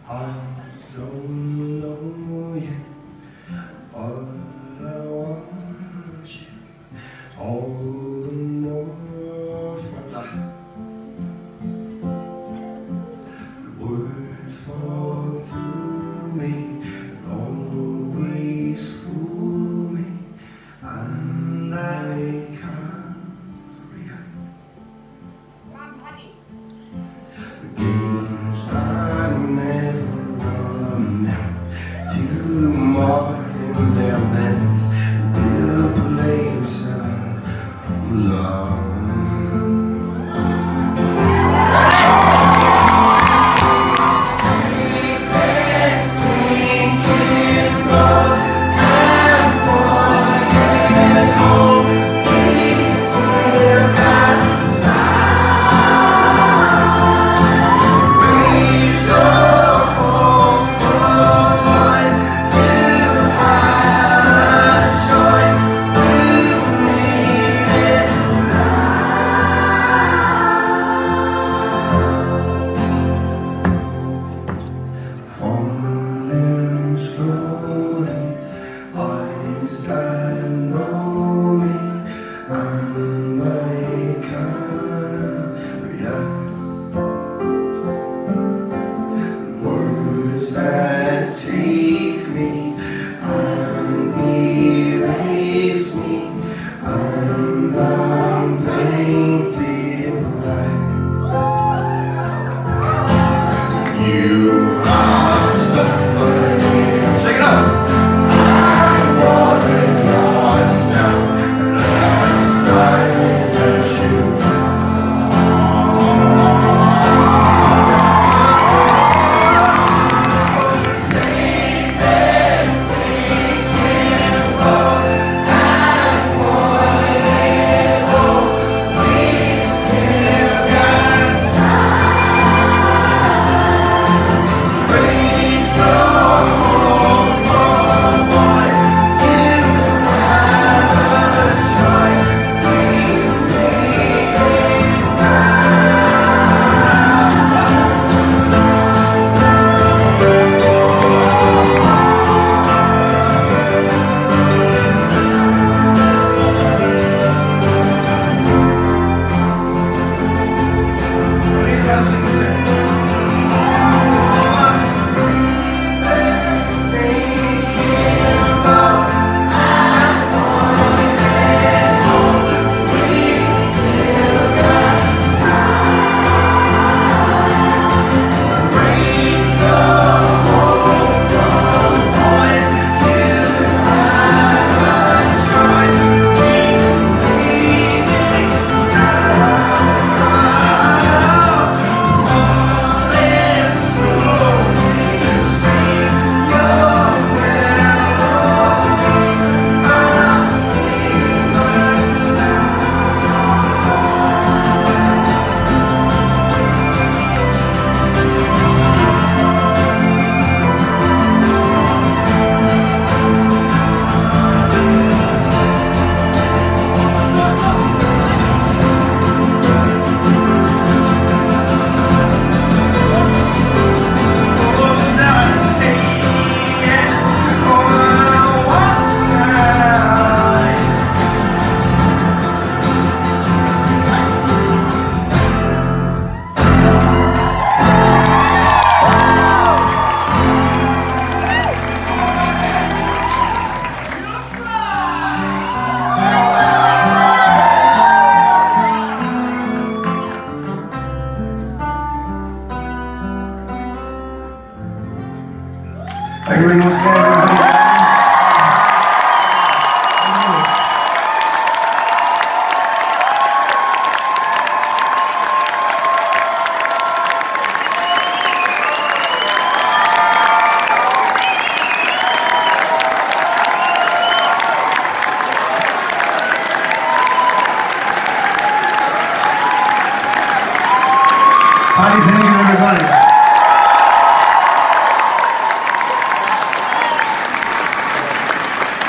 I don't know you, but I want you all the more for that. Words fall through me and always fool me, and I can't react. Come on, Paddy. Games I never won too more than they're meant. Will play themselves on. Slowly, eyes that know me, and I can't react. Words that take me and erase me, and I'm painted black. You are suffering. Sing it up! I wanted yourself, that's why that you take this thinking boat and point it home. We still got time. Raise the thank you very much, everybody. Paddy Finnegan, everybody.